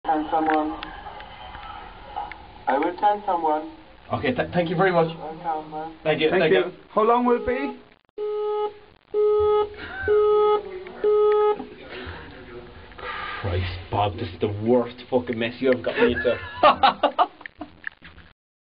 send someone. I will send someone. Okay, thank you very much. Welcome, man. Thank you. Thank you. How long will it be? Christ, Bob, this is the worst fucking mess you ever got me into.